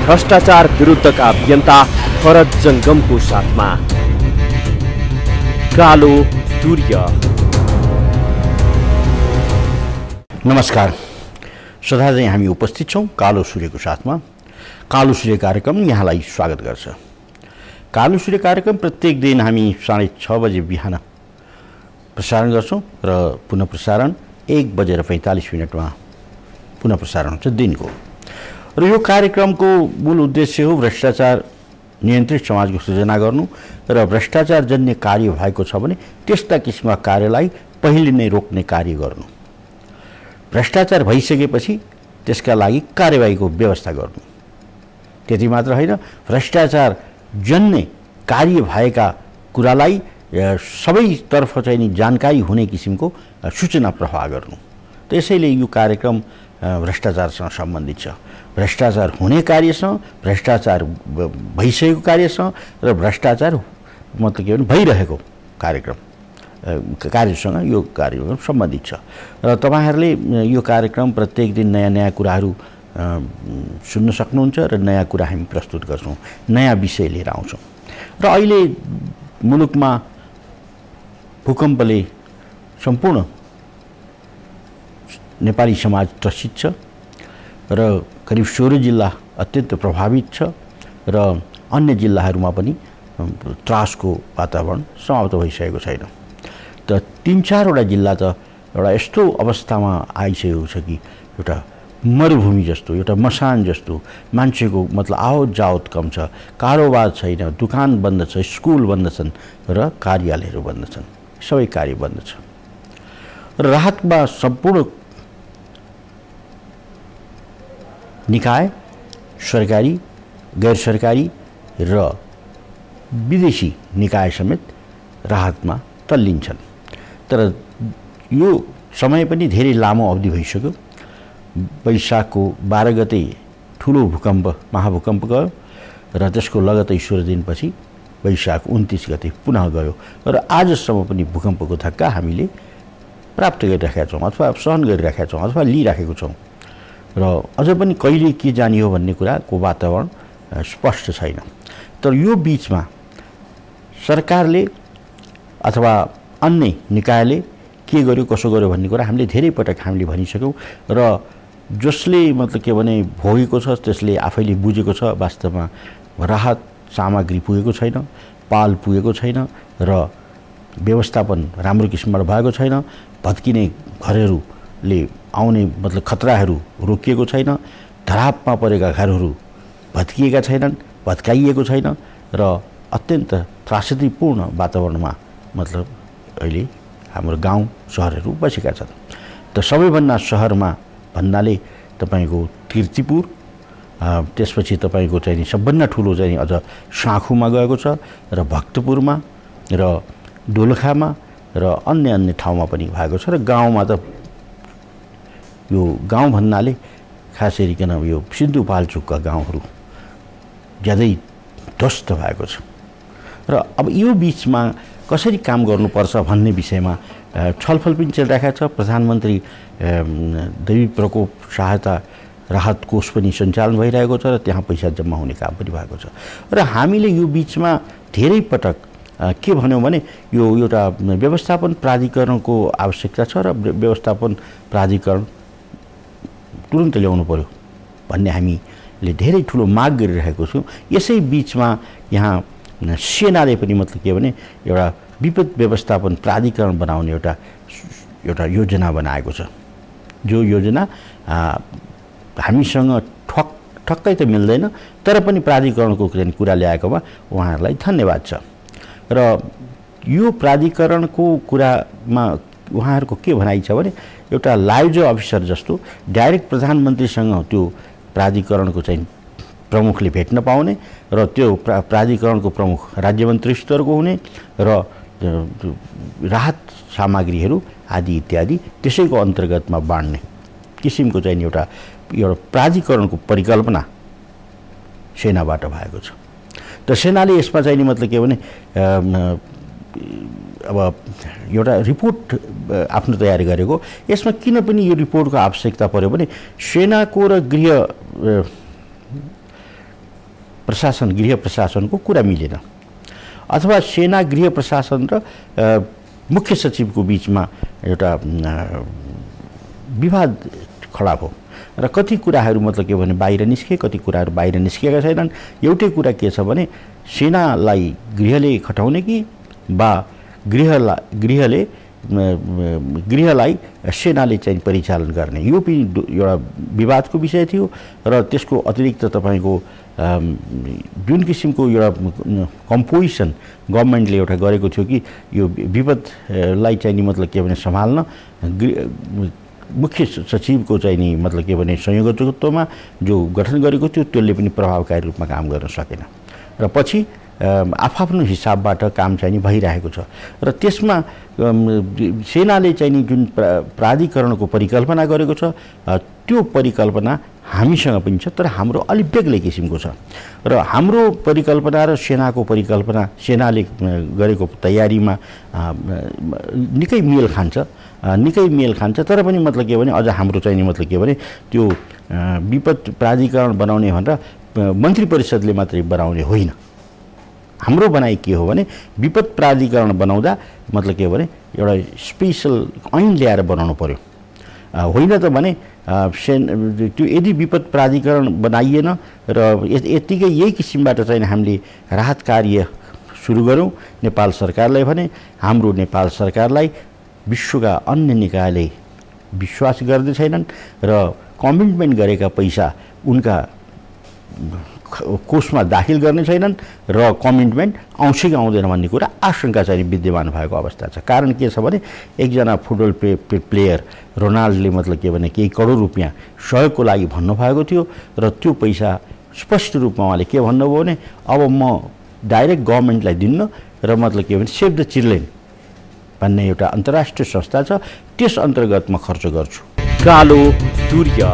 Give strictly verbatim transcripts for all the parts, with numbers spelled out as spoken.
भ्रष्टाचार विरुद्धका अभियन्ता भरत जंगमको साथमा कालो सूर्य। नमस्कार, सदा चाहिँ हामी उपस्थित छौं कालो सूर्यको साथमा। कालो सूर्य कार्यक्रम यहाँलाई स्वागत गर्छ। कालो सूर्य कार्यक्रम प्रत्येक दिन हामी साढे छ बजे बिहान प्रसारण गर्छौं र पुनः प्रसारण एक बजेर पैंतालीस मिनटमा पुनः प्रसारण हुन्छ दिनको। र यो कार्यक्रमको मूल उद्देश्य हो भ्रष्टाचार नियन्त्रित समाजको सृजना गर्नु र भ्रष्टाचार जन्य कार्य भएको छ भने त्यस्ता किसिमका कार्यलाई पहिले नै रोक्ने कार्य गर्नु। भ्रष्टाचार भइसकेपछि त्यसका लागि कार्यवाहीको व्यवस्था गर्नु। त्यति मात्र होइन, भ्रष्टाचार जन्य कार्य भएका कुरालाई सबैतर्फ चाहिँ नि जानकारी हुने किसिमको सूचना प्रवाह गर्नु। त्यसैले यो कार्यक्रम भ्रष्टाचारसँग सम्बन्धित छ। भ्रष्टाचार हुने कार्यसँग, भ्रष्टाचार भइसकेको कार्यसँग र भ्रष्टाचार मतलब के भने भइरहेको कार्यक्रम कार्यसँग यो कार्यक्रम सम्बन्धित छ। र तपाईहरूले यो कार्यक्रम प्रत्येक दिन नयाँ नयाँ कुराहरू सुन्न सक्नुहुन्छ र नयाँ कुरा हामी प्रस्तुत गर्छौँ, नयाँ विषय लिएर आउँछौँ। र अहिले मुलुकमा भूकम्पले सम्पूर्ण नेपाली समाज त्रसित छ र करिब सोह्र जिल्ला अत्यन्त प्रभावित छ र अन्य जिल्लाहरूमा पनि त्रासको वातावरण समाप्त भइसकेको छैन। त तीन चारवटा जिल्ला त एउटा यस्तो अवस्थामा आइसकेको छ कि एउटा मरुभूमि जस्तो, एउटा मसान जस्तो, मान्छेको मतलब आवत जावत कम छ, कारोबार छैन, दुकान बन्द छ, स्कुल बन्द छन् र कार्यालयहरू बन्द छन्, सबै कार्य बन्द छ। र राहतमा सम्पूर्ण निकाय, सरकारी, गैर सरकारी र विदेशी निकाय समेत राहतमा तल्लिन्छन्। तर यो समय पनि धेरै लामो अवधि भइसक्यो। वैशाखको बाह्र गते ठुलो भूकम्प महाभूकम्प गयो र त्यसको लगतै सोह्र दिनपछि वैशाख उन्तीस गते पुनः गयो र आजसम्म पनि भूकम्पको धक्का हामीले प्राप्त गरिराखेका छौँ अथवा सहन गरिराखेका छौँ अथवा लिइराखेको छौँ। र अझ पनि कहिले के जाने हो भन्ने कुराको वातावरण स्पष्ट छैन। तर यो बीचमा सरकारले अथवा अन्य निकायले के गर्यो कसो गर्यो भन्ने कुरा हामीले धेरै पटक हामीले भनिसक्यौँ र जसले मतलब के भने भोगेको छ त्यसले आफैले बुझेको छ वास्तवमा राहत सामग्री पुगेको छैन, पाल पुगेको छैन र व्यवस्थापन राम्रो किसिमबाट भएको छैन। भत्किने घरहरूले आउने मतलब खतराहरू रोकिएको छैन, धरापमा परेका घरहरू भत्किएका छैनन्, भत्काइएको छैन र अत्यन्त त्रासदीपूर्ण वातावरणमा मतलब अहिले हाम्रो गाउँ सहरहरू बसेका छन्। त सबैभन्दा सहरमा भन्नाले तपाईँको कीर्तिपुर, त्यसपछि तपाईँको चाहिँ सबभन्दा ठुलो चाहिँ अझ साँखुमा गएको छ र भक्तपुरमा र दोलखामा र अन्य अन्य ठाउँमा पनि भएको छ। र गाउँमा त यो गाउँ भन्नाले खास गरिकन यो सिन्धुपाल्चोकका गाउँहरू ज्यादै ध्वस्त भएको छ। र अब यो बिचमा कसरी काम गर्नुपर्छ भन्ने विषयमा छलफल पनि चलिरहेको छ। प्रधानमन्त्री दैवी प्रकोप सहायता राहत कोष पनि सञ्चालन भइरहेको छ र त्यहाँ पैसा जम्मा हुने काम पनि भएको छ। र हामीले यो बिचमा धेरै पटक के भन्यौँ भने यो एउटा व्यवस्थापन प्राधिकरणको आवश्यकता छ र व्यवस्थापन प्राधिकरण तुरुन्त ल्याउनु पर्यो भन्ने हामीले धेरै ठुलो माग गरिरहेको छौँ। यसै बिचमा यहाँ सेनाले पनि मतलब के भने एउटा विपद व्यवस्थापन प्राधिकरण बनाउने एउटा एउटा योजना बनाएको छ। जो योजना हामीसँग ठक ठक्कै त मिल्दैन, तर पनि प्राधिकरणको कुरा ल्याएकोमा उहाँहरूलाई धन्यवाद छ। र यो प्राधिकरणको कुरामा उहाँहरूको के भनाइ छ भने एउटा लाइजो अफिसर जस्तो डाइरेक्ट प्रधानमन्त्रीसँग त्यो प्राधिकरणको चाहिँ प्रमुखले भेट्न पाउने र त्यो प्रा प्राधिकरणको प्रमुख राज्यमन्त्री स्तरको हुने र राहत सामग्रीहरू आदि इत्यादि त्यसैको अन्तर्गतमा बाँड्ने किसिमको चाहिँ एउटा एउटा प्राधिकरणको परिकल्पना सेनाबाट भएको छ। त सेनाले यसमा चाहिँ नि मतलब के भने अब एउटा रिपोर्ट आफ्नो तयारी गरेको। यसमा किन पनि यो रिपोर्टको आवश्यकता पर्यो भने सेनाको र गृह प्रशासन गृह प्रशासनको कुरा मिलेन, अथवा सेना गृह प्रशासन र मुख्य सचिवको बिचमा एउटा विवाद खडा भयो र कति कुराहरू मतलब के भने बाहिर निस्के, कति कुराहरू बाहिर निस्केका छैनन्। एउटै कुरा के छ भने सेनालाई गृहले खटाउने कि वा गृहला गृहले गृहलाई सेनाले चाहिँ परिचालन गर्ने, यो पनि एउटा विवादको विषय थियो। र त्यसको अतिरिक्त तपाईँको जुन किसिमको एउटा कम्पोजिसन गभर्मेन्टले एउटा गरेको थियो कि यो विपदलाई चाहिँ नि मतलब के भने सम्हाल्न मुख्य सचिवको चाहिँ नि मतलब के भने संयोजकत्वमा जो गठन गरेको थियो त्यसले पनि प्रभावकारी रूपमा काम गर्न सकेन र पछि आफ्नो हिसाबबाट काम चाहिँ नि भइरहेको छ। र त्यसमा सेनाले चाहिँ नि जुन प्राधिकरणको परिकल्पना गरेको छ त्यो परिकल्पना हामीसँग पनि छ, तर हाम्रो अलिक बेग्लै किसिमको छ। र हाम्रो परिकल्पना र सेनाको परिकल्पना सेनाले गरेको तयारीमा निकै मेल खान्छ निकै मेल खान्छ तर पनि मतलब के भने अझ हाम्रो चाहिँ नि मतलब के भने त्यो विपद प्राधिकरण बनाउने भनेर मन्त्री परिषदले मात्रै बनाउने होइन। हाम्रो भनाइ के हो भने विपद प्राधिकरण बनाउँदा मतलब के भने एउटा स्पेशल ऐन ल्याएर बनाउनु पर्यो, होइन त भने सेन त्यो यदि विपद प्राधिकरण बनाइएन र यतिकै यही किसिमबाट चाहिँ हामीले राहत कार्य सुरु गरौँ नेपाल सरकारलाई भने हाम्रो नेपाल सरकारलाई विश्वका अन्य निकायले विश्वास गर्दै छैनन् र कमिटमेन्ट गरेका पैसा उनका कोषमा दाखिल गर्ने छैनन् र कमिटमेन्ट आउँछ कि आउँदैन भन्ने कुरा आशंका चाहिँ विद्यमान भएको अवस्था छ। कारण के छ भने एकजना फुटबल प्ले, प्ले, प्लेयर रोनाल्डोले मतलब के भने केही करोड रुपियाँ सहयोगको लागि भन्नुभएको थियो र त्यो पैसा स्पष्ट रूपमा उहाँले के भन्नुभयो भने अब म डाइरेक्ट गभर्मेन्टलाई दिन्न र मतलब के भने सेभ द चिल्ड्रेन भन्ने एउटा अन्तर्राष्ट्रिय संस्था छ त्यस अन्तर्गत म खर्च गर्छु। कालो सूर्य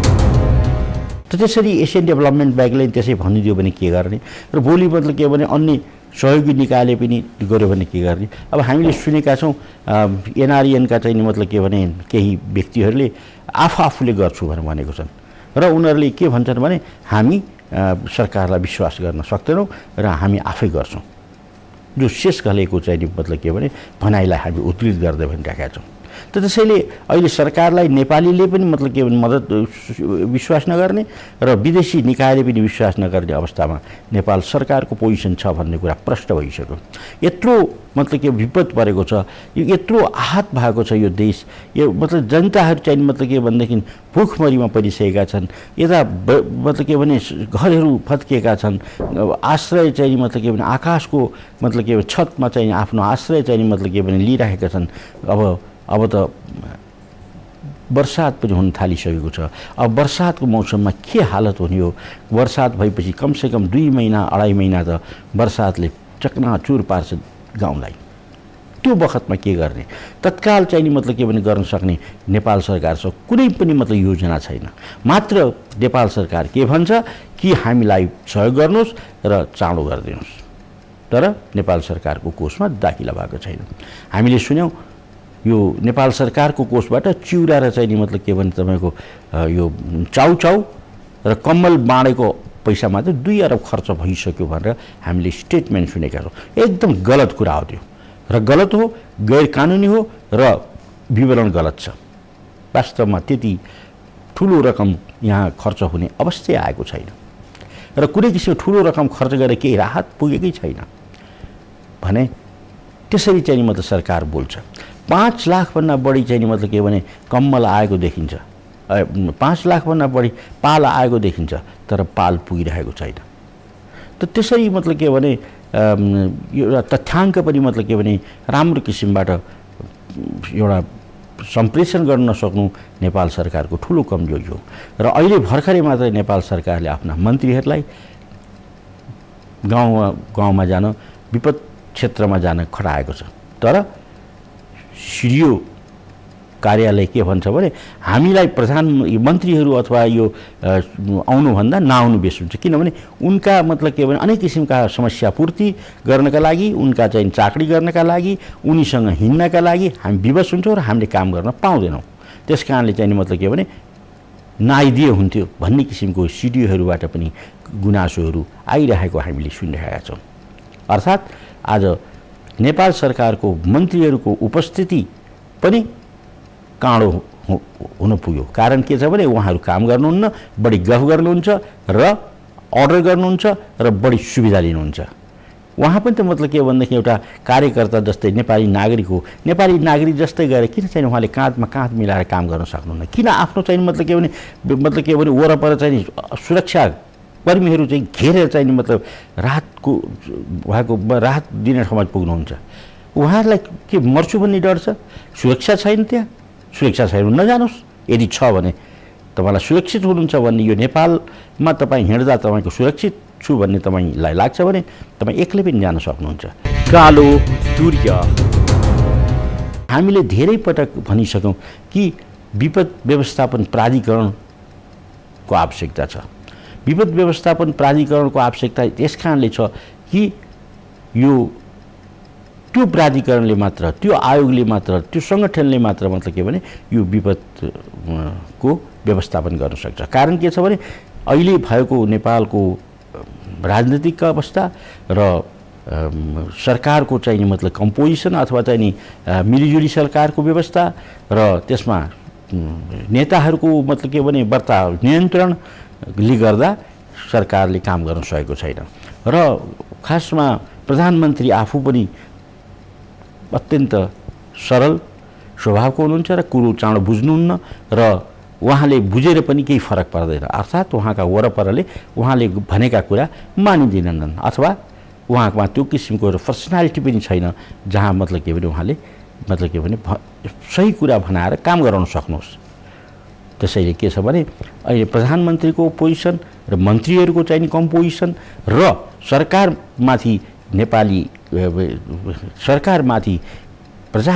त त्यसरी एसियन डेभलपमेन्ट ब्याङ्कले त्यसै भनिदियो भने के गर्ने र भोलि मतलब के भने अन्य सहयोगी निकायले पनि गर्यो भने के गर्ने। अब हामीले सुनेका छौँ एनआरएनका चाहिँ मतलब के भने केही व्यक्तिहरूले आफू आफूले गर्छु भनेर भनेको छन् र उनीहरूले के भन्छन् भने हामी सरकारलाई विश्वास गर्न सक्दैनौँ र हामी आफै गर्छौँ, जो शेष घलेको चाहिँ मतलब के भने भनाइलाई हामी उद्धृत गर्दै भनिरहेका छौँ। त त्यसैले अहिले सरकारलाई नेपालीले पनि मतलब के भने मद्दत विश्वास नगर्ने र विदेशी निकायले पनि विश्वास नगर्ने अवस्थामा नेपाल सरकारको पोजिसन छ भन्ने कुरा प्रष्ट भइसक्यो। यत्रो मतलब के विपद परेको छ, यो यत्रो आहत भएको छ यो देश, यो मतलब जनताहरू चाहिँ मतलब के भनेदेखि भुखमरीमा परिसकेका छन्, यता मतलब के भने घरहरू फत्किएका छन्, आश्रय चाहिँ मतलब के भने आकाशको मतलब के छतमा चाहिँ आफ्नो आश्रय चाहिँ मतलब के भने लिइरहेका छन्। अब अब त वर्षात पनि हुन थालिसकेको छ। अब वर्षातको मौसममा के हालत हुने हो, वर्षात भएपछि कमसेकम दुई महिना अढाई महिना त वर्षातले चकनाचुर पार्छ गाउँलाई। त्यो बखतमा के गर्ने, तत्काल चाहिँ मतलब के भने गर्न सक्ने नेपाल सरकारसँग कुनै पनि मतलब योजना छैन। मात्र नेपाल सरकार के भन्छ कि हामीलाई सहयोग गर्नुहोस् र चाँडो गरिदिनुहोस्, तर नेपाल सरकारको कोषमा दाखिला भएको छैन। हामीले सुन्यौँ यो नेपाल सरकारको कोषबाट चिउरा र चाहिँ नि मतलब के भने तपाईँको यो चाउचाउ र कम्मल बाँडेको पैसा मात्र दुई अरब खर्च भइसक्यो भनेर हामीले स्टेटमेन्ट सुनेका छौँ। एकदम गलत कुरा हो त्यो, र गलत हो, गैर कानुनी हो र विवरण गलत छ। वास्तवमा त्यति ठुलो रकम यहाँ खर्च हुने अवस्था आएको छैन र कुनै किसिमको ठुलो रकम खर्च गरेर केही राहत पुगेकै छैन भने त्यसरी चाहिँ मतलब सरकार बोल्छ। पाँच लाखभन्दा बढी चाहिँ मतलब के भने कम्मल आएको देखिन्छ, पाँच लाखभन्दा बढी पाल आएको देखिन्छ, तर पाल पुगिरहेको छैन। त त्यसरी मतलब के भने एउटा तथ्याङ्क पनि मतलब के भने राम्रो किसिमबाट एउटा सम्प्रेषण गर्न नसक्नु नेपाल सरकारको ठुलो कमजोरी हो। र अहिले भर्खरै मात्रै नेपाल सरकारले आफ्ना मन्त्रीहरूलाई गाउँमा गाउँमा जान विपद क्षेत्रमा जान खटाएको छ, तर सिडिओ कार्यालय के भन्छ भने हामीलाई प्रधानमन्त्रीहरू अथवा यो आउनुभन्दा नआउनु बेस हुन्छ, किनभने उनका मतलब के भने अनेक किसिमका समस्या पूर्ति गर्नका लागि, उनका चाहिँ चाकरी गर्नका लागि, उनीसँग हिँड्नका लागि हामी विवश हुन्छौँ र हामीले काम गर्न पाउँदैनौँ। त्यस कारणले चाहिँ मतलब के भने नआइदिए हुन्थ्यो भन्ने किसिमको सिडिओहरूबाट पनि गुनासोहरू आइरहेको हामीले सुनिरहेका छौँ। अर्थात् आज नेपाल सरकारको मन्त्रीहरूको उपस्थिति पनि काँडो हुन पुग्यो। कारण के छ भने उहाँहरू काम गर्नुहुन्न, बढी गफ गर्नुहुन्छ र अर्डर गर्नुहुन्छ र बढी सुविधा लिनुहुन्छ। उहाँ पनि त मतलब के भनेदेखि एउटा कार्यकर्ता जस्तै नेपाली नागरिक हो। नेपाली नागरिक जस्तै गएर किन चाहिँ उहाँले काँधमा काँध मिलाएर काम गर्न सक्नुहुन्न? किन आफ्नो चाहिँ मतलब के भने मतलब के भने वरपर चाहिँ सुरक्षा कर्मीहरू चाहिँ घेरेर चाहिँ मतलब राहतको उहाँको राहत दिने ठाउँमा पुग्नुहुन्छ? उहाँहरूलाई के मर्छु भन्ने डर छ? सुरक्षा छैन त्यहाँ? सुरक्षा छैन नजानुहोस्। यदि छ भने तपाईँलाई सुरक्षित हुनुहुन्छ भन्ने यो नेपालमा तपाईँ हिँड्दा तपाईँको सुरक्षित छु भन्ने तपाईँलाई लाग्छ भने तपाईँ एक्लै पनि जान सक्नुहुन्छ। कालो सूर्य। हामीले धेरै पटक भनिसक्यौँ कि विपद व्यवस्थापन प्राधिकरणको आवश्यकता छ। विपद व्यवस्थापन प्राधिकरणको आवश्यकता यस कारणले छ कि यो त्यो प्राधिकरणले मात्र, त्यो आयोगले मात्र, त्यो सङ्गठनले मात्र मतलब के भने यो विपदको व्यवस्थापन गर्न सक्छ। कारण के छ भने अहिले भएको नेपालको राजनीतिक अवस्था र सरकारको चाहिँ मतलब कम्पोजिसन अथवा चाहिँ नि मिलिजुली सरकारको व्यवस्था र त्यसमा नेताहरूको मतलब के भने बर्ताव नियन्त्रणले गर्दा सरकारले काम गर्न सकेको छैन। र खासमा प्रधानमन्त्री आफू पनि अत्यन्त सरल स्वभावको हुनुहुन्छ र कुरो चाँडो बुझ्नुहुन्न र उहाँले बुझेर पनि केही फरक पर्दैन। अर्थात् उहाँका वरपरले उहाँले भनेका कुरा मानिदिँदैनन् अथवा उहाँमा त्यो किसिमको पर्सनालिटी पनि छैन जहाँ मतलब के भने उहाँले मतलब के भने सही कुरा भनाएर काम गराउन सक्नुहोस्। त्यसैले के छ भने अहिले प्रधानमन्त्रीको पोजिसन र मन्त्रीहरूको चाहिँ नि कम्पोजिसन र सरकारमाथि नेपाली सरकारमाथि प्रजा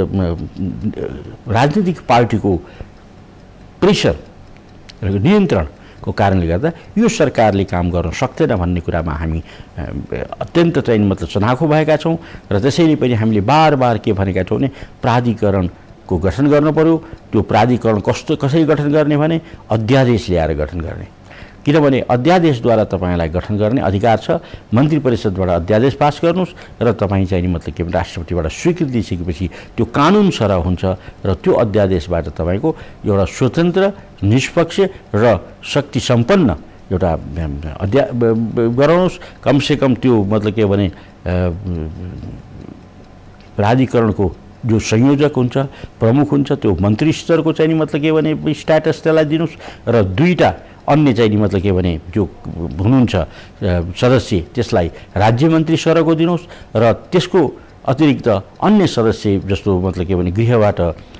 राजनीतिक पार्टीको प्रेसर र नियन्त्रणको कारणले गर्दा यो सरकारले काम गर्न सक्दैन भन्ने कुरामा हामी अत्यन्त चाहिँ मतलब सनाखो भएका छौँ। र त्यसैले पनि हामीले बार बार के भनेका छौँ भने प्राधिकरणको गठन गर्नु पर्यो। त्यो प्राधिकरण कस्तो कसरी गठन गर्ने भने अध्यादेश ल्याएर गठन गर्ने। किनभने अध्यादेशद्वारा तपाईँलाई गठन गर्ने अधिकार छ। मन्त्री परिषदबाट अध्यादेश पास गर्नुहोस् र तपाईँ चाहिँ मतलब के भने राष्ट्रपतिबाट स्वीकृति दिइसकेपछि त्यो कानुन सरह हुन्छ र त्यो अध्यादेशबाट तपाईँको एउटा स्वतन्त्र, निष्पक्ष र शक्ति सम्पन्न एउटा अध्या गराउनुहोस्। कमसेकम त्यो मतलब के भने प्राधिकरणको जो संयोजक हुन्छ, प्रमुख हुन्छ, त्यो मन्त्री स्तरको चाहिँ मतलब के भने स्ट्याटस त्यसलाई दिनुहोस् र दुईवटा अन्य चाहिँ मतलब के भने जो हुनुहुन्छ सदस्य त्यसलाई राज्य मन्त्री सरको दिनुहोस् र त्यसको अतिरिक्त अन्य सदस्य जस्तो मतलब के भने गृहबाट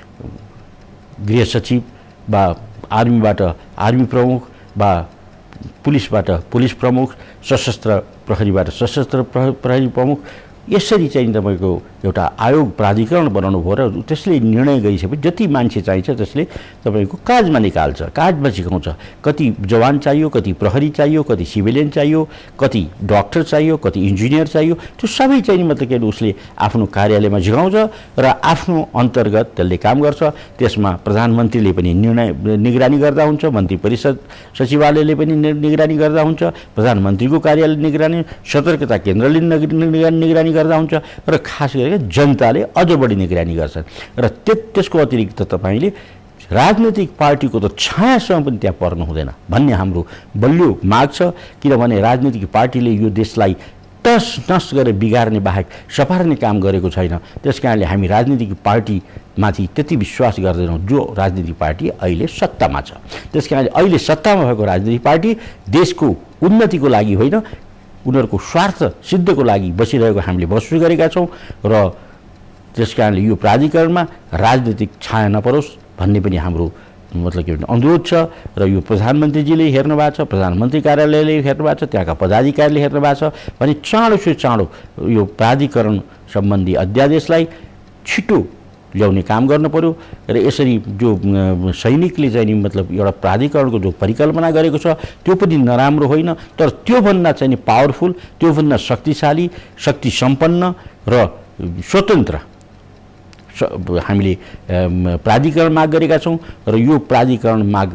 गृह सचिव वा आर्मीबाट आर्मी प्रमुख वा पुलिसबाट पुलिस प्रमुख, सशस्त्र प्रहरीबाट सशस्त्र प्रहरी प्रमुख, यसरी चाहिँ तपाईँको एउटा आयोग प्राधिकरण बनाउनु भयो र त्यसले निर्णय गरिसकेपछि जति मान्छे चाहिन्छ त्यसले तपाईँको काजमा निकाल्छ, काजमा सिकाउँछ। कति जवान चाहियो, कति प्रहरी चाहियो, कति सिभिलियन चाहियो, कति डक्टर चाहियो, कति इन्जिनियर चाहियो, त्यो सबै चाहिँ मतलब के उसले आफ्नो कार्यालयमा झिकाउँछ र आफ्नो अन्तर्गत त्यसले काम गर्छ। त्यसमा प्रधानमन्त्रीले पनि निर्णय निगरानी गर्दा हुन्छ, मन्त्री परिषद सचिवालयले पनि निगरानी गर्दा हुन्छ, प्रधानमन्त्रीको कार्यालय निगरानी, सतर्कता केन्द्रले निगरानी गर्दा हुन्छ र खास गरेर जनताले अझ बढी निगरानी गर्छन्। र त्यसको अतिरिक्त तपाईँले राजनीतिक पार्टीको त छायासम्म पनि त्यहाँ पर्नु हुँदैन भन्ने हाम्रो बलियो माग छ। किनभने राजनीतिक पार्टीले यो देशलाई टस नस गरेर बिगार्ने बाहेक सपार्ने काम गरेको छैन। त्यस कारणले हामी राजनीतिक पार्टीमाथि त्यति विश्वास गर्दैनौँ जो राजनीतिक पार्टी अहिले सत्तामा छ। त्यस कारणले अहिले सत्तामा भएको राजनीतिक पार्टी देशको उन्नतिको लागि होइन, उनीहरूको स्वार्थ सिद्धको लागि बसिरहेको हामीले महसुस गरेका छौँ। र त्यस कारणले यो प्राधिकरणमा राजनीतिक छाया नपरोस् भन्ने पनि हाम्रो मतलब के अनुरोध छ। र यो प्रधानमन्त्रीजीले हेर्नु भएको छ, प्रधानमन्त्री कार्यालयले हेर्नु भएको छ, त्यहाँका पदाधिकारीले हेर्नु भएको छ भने चाँडो से चाँडो यो प्राधिकरण सम्बन्धी अध्यादेशलाई छिटो ल्याउने काम गर्नु पर्यो। र यसरी जो सैनिकले चाहिँ नि मतलब एउटा प्राधिकरणको जो परिकल्पना गरेको छ त्यो पनि नराम्रो होइन, तर त्योभन्दा चाहिँ पावरफुल, त्योभन्दा शक्तिशाली, शक्ति सम्पन्न र स्वतन्त्र हामीले प्राधिकरण माग गरेका छौँ। र यो प्राधिकरण माग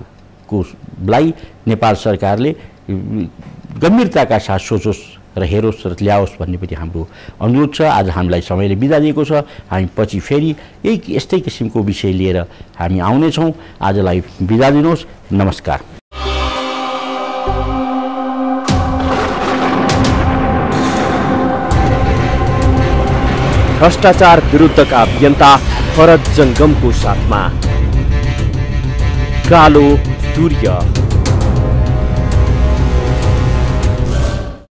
लाई नेपाल सरकारले गम्भीरताका साथ सोचोस् र हेरोस् र ल्याओस् भन्ने पनि हाम्रो अनुरोध छ। आज हामीलाई समयले बिदा दिएको छ। हामी पछि फेरि यही यस्तै किसिमको विषय लिएर हामी आउनेछौँ। आजलाई बिदा दिनुहोस्। नमस्कार। भ्रष्टाचार विरुद्धका अभियन्ता भरत जंगमको साथमा कालो सूर्य।